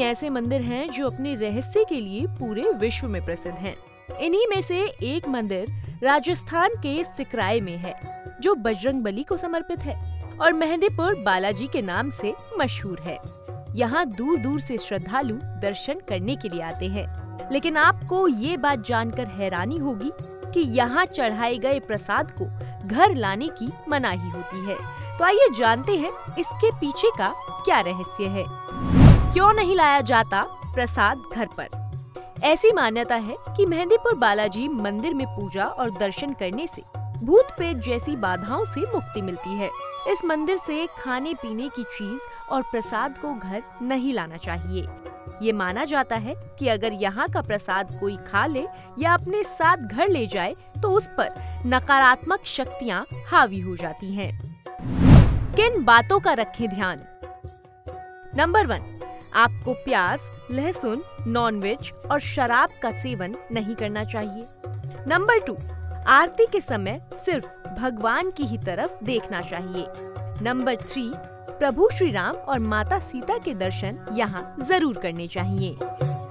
ऐसे मंदिर हैं जो अपने रहस्य के लिए पूरे विश्व में प्रसिद्ध हैं। इन्हीं में से एक मंदिर राजस्थान के सिकराय में है, जो बजरंगबली को समर्पित है और मेहंदीपुर बालाजी के नाम से मशहूर है। यहाँ दूर दूर से श्रद्धालु दर्शन करने के लिए आते हैं। लेकिन आपको ये बात जानकर हैरानी होगी कि यहाँ चढ़ाए गए प्रसाद को घर लाने की मनाही होती है। तो आइए जानते हैं इसके पीछे का क्या रहस्य है। क्यों नहीं लाया जाता प्रसाद घर पर? ऐसी मान्यता है कि मेहंदीपुर बालाजी मंदिर में पूजा और दर्शन करने से भूत प्रेत जैसी बाधाओं से मुक्ति मिलती है। इस मंदिर से खाने पीने की चीज और प्रसाद को घर नहीं लाना चाहिए। ये माना जाता है कि अगर यहाँ का प्रसाद कोई खा ले या अपने साथ घर ले जाए तो उस पर नकारात्मक शक्तियाँ हावी हो जाती हैं। किन बातों का रखें ध्यान? नंबर 1, आपको प्याज, लहसुन, नॉनवेज और शराब का सेवन नहीं करना चाहिए। नंबर 2, आरती के समय सिर्फ भगवान की ही तरफ देखना चाहिए। नंबर 3, प्रभु श्री राम और माता सीता के दर्शन यहाँ जरूर करने चाहिए।